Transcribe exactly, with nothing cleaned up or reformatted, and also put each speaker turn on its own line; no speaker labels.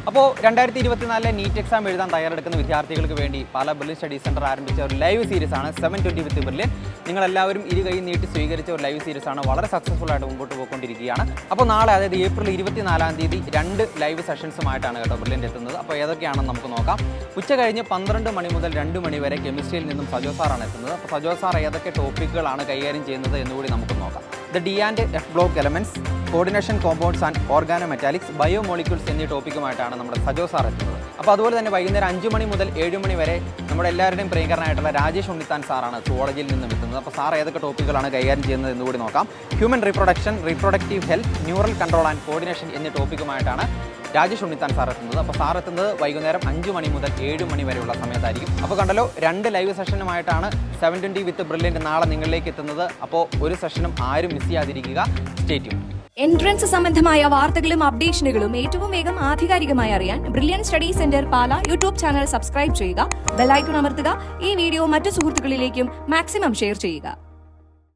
അപ്പോൾ രണ്ടായിരത്തി ഇരുപത്തിനാലിലെ നീറ്റ് എക്സാം എഴുതാൻ തയ്യാറെടുക്കുന്ന വിദ്യാർത്ഥികൾക്ക് വേണ്ടി പാല ബ്രില്യൻ സ്റ്റഡി സെൻറ്റർ ആരംഭിച്ച ഒരു ലൈവ് സീരീസ് ആണ് സെവൻ ട്വൻറ്റി വിത്ത് ബ്രില്യൻ. നിങ്ങളെല്ലാവരും ഇരു കൈ നീട്ടി സ്വീകരിച്ച ഒരു ലൈവ് സീരീസ് ആണ്. വളരെ സക്സസ്ഫുൾ ആയിട്ട് മുമ്പോട്ട് പോയിക്കൊണ്ടിരിക്കുകയാണ്. അപ്പോൾ നാളെ, അതായത് ഏപ്രിൽ ഇരുപത്തിനാലാം തീയതി രണ്ട് ലൈവ് സെഷൻസുമായിട്ടാണ് കേട്ടോ ബ്രില്യൻ്റ് എത്തുന്നത്. അപ്പോൾ ഏതൊക്കെയാണെന്ന് നമുക്ക് നോക്കാം. ഉച്ച കഴിഞ്ഞ് പന്ത്രണ്ട് മണി മുതൽ രണ്ട് മണി വരെ കെമിസ്ട്രിയിൽ നിന്നും സജോ സാറാണ് എത്തുന്നത്. അപ്പോൾ സജോ സാർ ഏതൊക്കെ ടോപ്പിക്കുകളാണ് കൈകാര്യം ചെയ്യുന്നത് എന്നുകൂടി നമുക്ക് നോക്കാം. The D and F block elements, coordination compounds and organometallics, biomolecules എന്നീ ടോപ്പിക്കുമായിട്ടാണ് നമ്മുടെ സജോ സാർ എത്തുന്നത്. അപ്പോൾ അതുപോലെ തന്നെ വൈകുന്നേരം അഞ്ച് മണി മുതൽ ഏഴ് മണി വരെ നമ്മുടെ എല്ലാവരുടെയും പ്രിയങ്കരനായിട്ടുള്ള രാജേഷ് ഉണ്ണിത്താൻ സാറാണ് സുവോളജിയിൽ നിന്നും എത്തുന്നത്. അപ്പോൾ സാർ ഏതൊക്കെ ടോപ്പിക്കുകളാണ് കൈകാര്യം ചെയ്യുന്നത് എന്നുകൂടി നോക്കാം. Human reproduction, reproductive health, neural control and coordination എന്നീ ടോപ്പിക്കുമായിട്ടാണ് രാജേഷ് ഉണ്ണിത്താൻ സാർ എത്തുന്നത്. അപ്പോൾ സാർ എത്തുന്നത് വൈകുന്നേരം അഞ്ച് മണി മുതൽ ഏഴ് മണി വരെയുള്ള സമയത്തായിരിക്കും. അപ്പോൾ കണ്ടല്ലോ, രണ്ട് ലൈവ് സെഷനുമായിട്ടാണ് സെവൻ ട്വൻറ്റി വിത്ത് ബ്രില്യൻ്റ് നാളെ നിങ്ങളിലേക്ക് എത്തുന്നത്. അപ്പോൾ ഒരു സെഷനും ആരും മിസ് ചെയ്യാതിരിക്കുക. Stay tune.
എൻട്രൻസ് സംബന്ധമായ വാർത്തകളും അപ്ഡേഷനുകളും ഏറ്റവും വേഗം ആധികാരികമായി അറിയാൻ Brilliant study centre Pala YouTube channel subscribe ചെയ്യുക, ബെൽ ഐക്കൺ അമർത്തുക. ഈ വീഡിയോ മറ്റു സുഹൃത്തുക്കളിലേക്കും മാക്സിമം ഷെയർ ചെയ്യുക.